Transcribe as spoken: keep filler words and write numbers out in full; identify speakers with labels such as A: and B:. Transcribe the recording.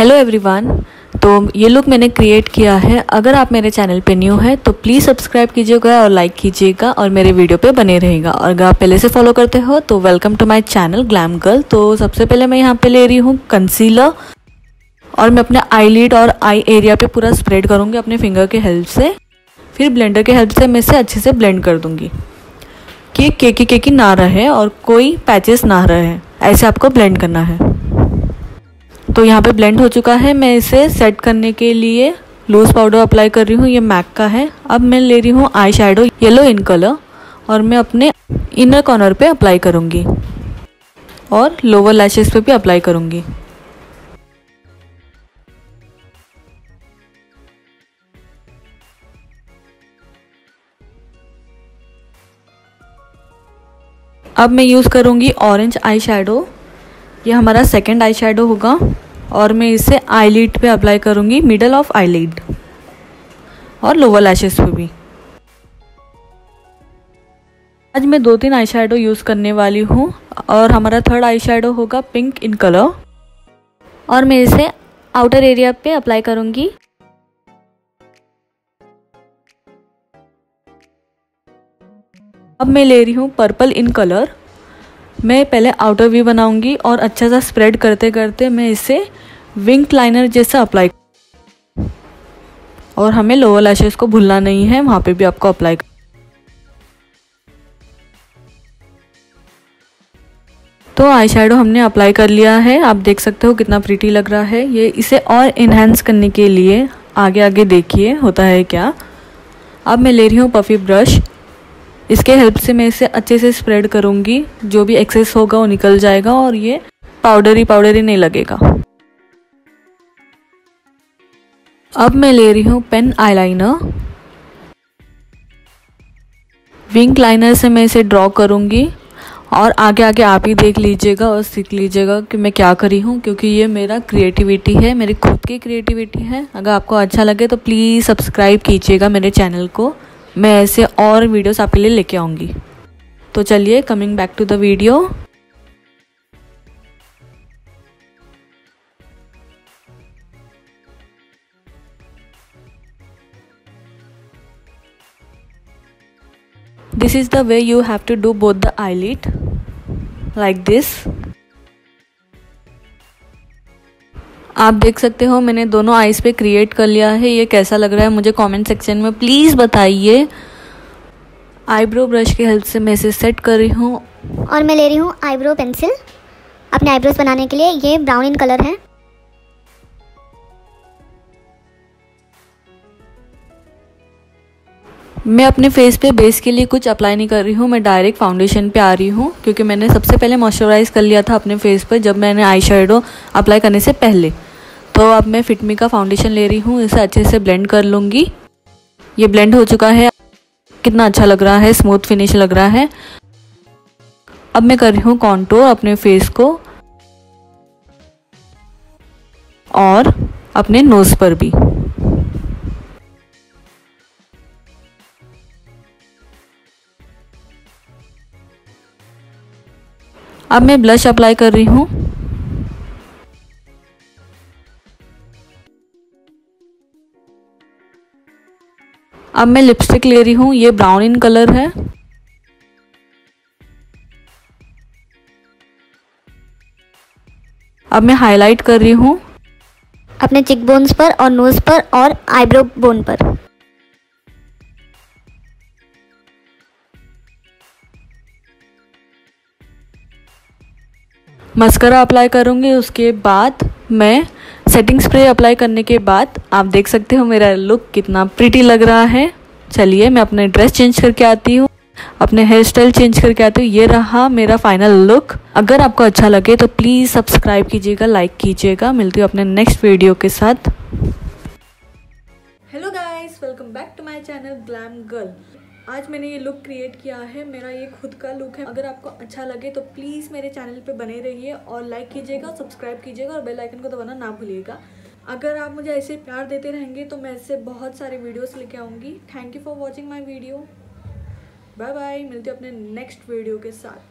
A: Hello everyone. तो ये look मैंने क्रिएट किया है। अगर आप मेरे चैनल पे न्यू है तो प्लीज़ सब्सक्राइब कीजिएगा और लाइक कीजिएगा और मेरे वीडियो पे बने रहेगा। और अगर आप पहले से फॉलो करते हो तो welcome to my channel glam girl. तो सबसे पहले मैं यहाँ पे ले रही हूँ कंसीलर और मैं अपने आईलिड और आई एरिया पे पूरा स्प्रेड करूँगी अपने फिंगर के हेल्प से। फिर ब्लेंडर के हेल्प से मैं इसे अच्छे से ब्लेंड कर दूँगी कि केकी केकी ना रहे और कोई पैचेस ना रहे, ऐसे आपको ब्लेंड करना है। तो यहाँ पे ब्लेंड हो चुका है। मैं इसे सेट करने के लिए लूज़ पाउडर अप्लाई कर रही हूँ, ये मैक का है। अब मैं ले रही हूँ eye shadow yellow in colour और मैं अपने इनर कॉर्नर पे अप्लाई करूँगी और लोअर लैशेस पे भी अप्लाई करूँगी। अब मैं यूज़ करूँगी ऑरेंज आई शैडो, ये हमारा सेकेंड आई शैडो होगा और मैं इसे आईलिड पे अप्लाई करूँगी, मिडल ऑफ आईलिड और लोअर लैशेस पे भी। आज मैं दो तीन आई शैडो यूज़ करने वाली हूँ और हमारा थर्ड आई शैडो होगा पिंक इन कलर और मैं इसे आउटर एरिया पे अप्लाई करूँगी। अब मैं ले रही हूँ पर्पल इन कलर। मैं पहले आउटर व्यू बनाऊंगी और अच्छा सा स्प्रेड करते करते मैं इसे विंग लाइनर जैसा अप्लाई, और हमें लोअर लैशेस को भूलना नहीं है, वहाँ पे भी आपको अप्लाई। तो आई शैडो हमने अप्लाई कर लिया है। आप देख सकते हो कितना प्रीटी लग रहा है ये। इसे और इन्हेंस करने के लिए आगे आगे देखिए होता है क्या। अब मैं ले रही हूँ पफी ब्रश, इसके हेल्प से मैं इसे अच्छे से स्प्रेड करूँगी, जो भी एक्सेस होगा वो निकल जाएगा और ये पाउडरी पाउडरी नहीं लगेगा। अब मैं ले रही हूँ पेन आईलाइनर, विंग लाइनर से मैं इसे ड्रॉ करूँगी और आगे आगे आप ही देख लीजिएगा और सीख लीजिएगा कि मैं क्या करी हूँ, क्योंकि ये मेरा क्रिएटिविटी है, मेरी खुद की क्रिएटिविटी है। अगर आपको अच्छा लगे तो प्लीज़ सब्सक्राइब कीजिएगा मेरे चैनल को, मैं ऐसे और वीडियोस आपके लिए लेके आऊँगी। तो चलिए coming back to the video. This is the way you have to do both the eyelid like this. आप देख सकते हो मैंने दोनों आईज पे क्रिएट कर लिया है। ये कैसा लग रहा है मुझे कमेंट सेक्शन में प्लीज़ बताइए। आईब्रो ब्रश की हेल्प से मैं इसे सेट कर रही हूँ
B: और मैं ले रही हूँ आईब्रो पेंसिल अपने आईब्रोज बनाने के लिए। ये ब्राउन इन कलर है।
A: मैं अपने फेस पे बेस के लिए कुछ अप्लाई नहीं कर रही हूँ, मैं डायरेक्ट फाउंडेशन पे आ रही हूँ, क्योंकि मैंने सबसे पहले मॉइस्चराइज कर लिया था अपने फेस पर जब मैंने आई शैडो अप्लाई करने से पहले। तो अब मैं फिटमी का फाउंडेशन ले रही हूँ, इसे अच्छे से ब्लेंड कर लूँगी। ये ब्लेंड हो चुका है, कितना अच्छा लग रहा है, स्मूथ फिनिश लग रहा है। अब मैं कर रही हूँ कॉन्टूर अपने फेस को और अपने नोज पर भी। अब मैं ब्लश अप्लाई कर रही हूँ। अब मैं लिपस्टिक ले रही हूँ, ये ब्राउन इन कलर है। अब मैं हाईलाइट कर रही हूँ
B: अपने चिक बोन्स पर और नोज पर और आईब्रो बोन पर।
A: मस्करा अप्लाई करूँगी। उसके बाद मैं सेटिंग स्प्रे अप्लाई करने के बाद आप देख सकते हो मेरा लुक कितना प्रीटी लग रहा है। चलिए मैं अपने ड्रेस चेंज करके आती हूँ, अपने हेयर स्टाइल चेंज करके आती हूँ। ये रहा मेरा फाइनल लुक। अगर आपको अच्छा लगे तो प्लीज़ सब्सक्राइब कीजिएगा, लाइक कीजिएगा। मिलती हूँ अपने नेक्स्ट वीडियो के साथ। Hello guys, welcome back to my channel glam girl. आज मैंने ये लुक क्रिएट किया है, मेरा ये खुद का लुक है। अगर आपको अच्छा लगे तो प्लीज़ मेरे चैनल पे बने रहिए और लाइक कीजिएगा, सब्सक्राइब कीजिएगा और बेल आइकन को दबाना ना भूलिएगा। अगर आप मुझे ऐसे प्यार देते रहेंगे तो मैं ऐसे बहुत सारे वीडियोस लेके आऊँगी। Thank you for watching my video. Bye bye, मिलते हैं अपने नेक्स्ट वीडियो के साथ।